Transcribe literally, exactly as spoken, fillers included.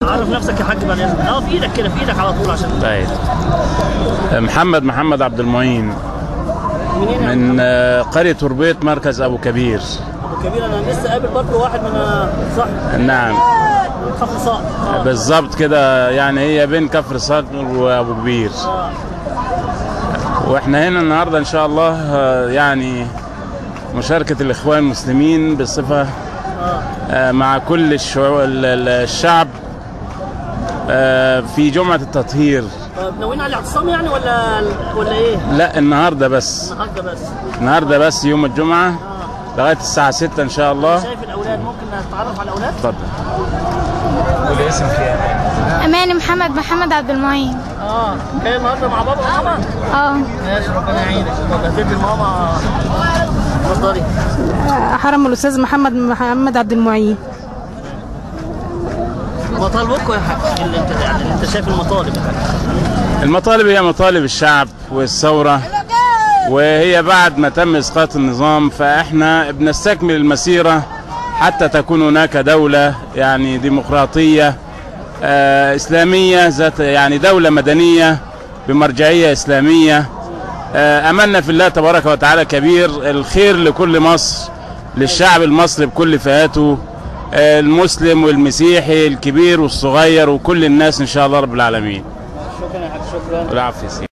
عرف نفسك يا حاج بعد اذنك. اه في ايدك كده، في ايدك على طول عشان. طيب. محمد محمد عبد المعين منين؟ من قرية تربية مركز ابو كبير. ابو كبير انا لسه قابل برضه واحد من صح؟ نعم. من كفر صقر. آه. بالظبط كده، يعني هي بين كفر صقر وابو كبير. آه. واحنا هنا النهارده ان شاء الله يعني مشاركة الاخوان المسلمين بصفة آه. مع كل الشعوب الشعب في جمعة التطهير. طب ناويين على الاعتصام يعني ولا ولا ايه؟ لا النهارده بس. النهارده بس. النهارده بس يوم الجمعة. آه. لغاية الساعة ستة ان شاء الله. شايف الاولاد، ممكن نتعرف على الاولاد؟ اتفضل. قول اسمك يا اماني محمد محمد عبد المعين. اه جاي النهارده مع بابا وماما؟ اه ماشي ربنا يعينك. طب هتدي لماما. اتفضلي. حرم الاستاذ محمد محمد عبد المعين. مطالبكم يا حاج اللي انت يعني اللي انت شايف المطالب يا حاج. المطالب هي مطالب الشعب والثورة، وهي بعد ما تم اسقاط النظام فاحنا بنستكمل المسيرة حتى تكون هناك دولة يعني ديمقراطية آه اسلامية ذات يعني دولة مدنية بمرجعية اسلامية. آه املنا في الله تبارك وتعالى كبير، الخير لكل مصر، للشعب المصري بكل فئاته، آه المسلم والمسيحي، الكبير والصغير وكل الناس ان شاء الله رب العالمين. شكرا يا حاج. شكرا. العفو يا سيدي.